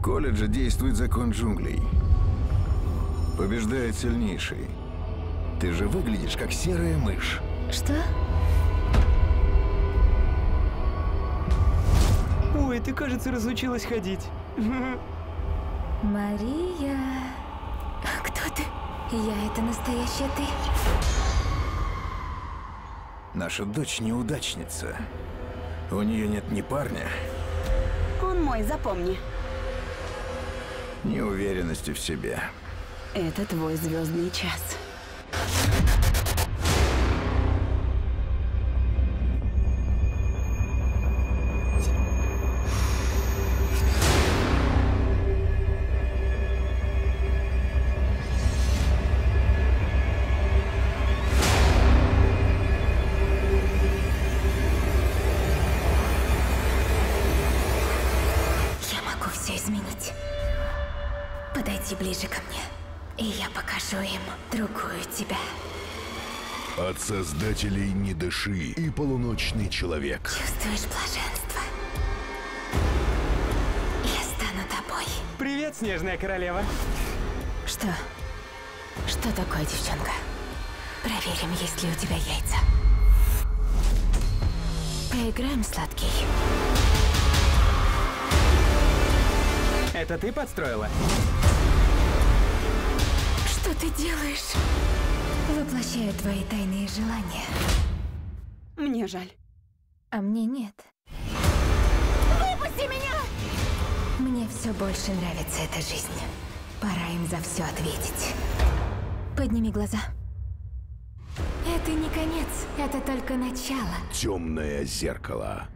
колледже действует закон джунглей. Побеждает сильнейший. Ты же выглядишь как серая мышь. Что? Ой, ты, кажется, разучилась ходить. Мария... Кто ты? Я — это настоящая ты? Наша дочь неудачница. У нее нет ни парня, Он мой, запомни. ни уверенности в себе. Это твой звездный час. Я могу все изменить. Подойди ближе ко мне, и я покажу им другую тебя. От создателей «Не дыши» и «Полуночный человек». Чувствуешь блаженство? Я стану тобой. Привет, снежная королева. Что? Что такое, девчонка? Проверим, есть ли у тебя яйца. Поиграем, сладкий. Это ты подстроила? Что ты делаешь? Воплощаю твои тайные желания, Мне жаль. а мне нет. Выпусти меня! Мне все больше нравится эта жизнь. Пора им за все ответить. Подними глаза. Это не конец, это только начало. «Темное зеркало».